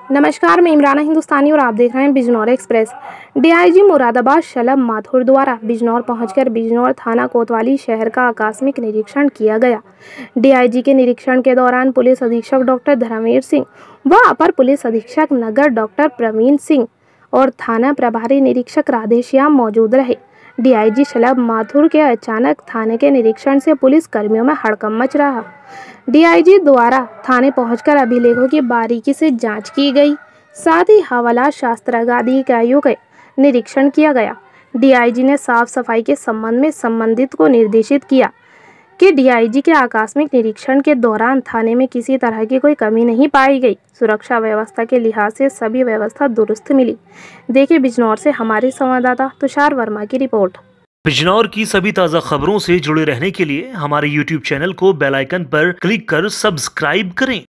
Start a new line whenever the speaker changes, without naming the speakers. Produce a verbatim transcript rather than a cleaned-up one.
नमस्कार, मैं इमराना हिंदुस्तानी और आप देख रहे हैं बिजनौर एक्सप्रेस। डीआईजी मुरादाबाद शलभ माथुर द्वारा बिजनौर पहुंचकर बिजनौर थाना कोतवाली शहर का आकस्मिक निरीक्षण किया गया। डीआईजी के निरीक्षण के दौरान पुलिस अधीक्षक डॉक्टर धर्मवीर सिंह व अपर पुलिस अधीक्षक नगर डॉक्टर प्रवीण सिंह और थाना प्रभारी निरीक्षक राधेश्याम मौजूद रहे। डीआईजी शलभ माथुर के अचानक थाने के निरीक्षण से पुलिस कर्मियों में हड़कंप मच रहा। डीआईजी द्वारा थाने पहुंचकर अभिलेखों की बारीकी से जांच की गई, साथ ही हवाला शास्त्रागार इकाइयों का निरीक्षण किया गया। डीआईजी ने साफ सफाई के संबंध में संबंधित को निर्देशित किया कि डीआईजी के आकस्मिक निरीक्षण के दौरान थाने में किसी तरह की कोई कमी नहीं पाई गई। सुरक्षा व्यवस्था के लिहाज से सभी व्यवस्था दुरुस्त मिली। देखिए बिजनौर से हमारे संवाददाता तुषार वर्मा की रिपोर्ट।
बिजनौर की सभी ताज़ा खबरों से जुड़े रहने के लिए हमारे यूट्यूब चैनल को बेल आइकन पर क्लिक कर सब्सक्राइब करें।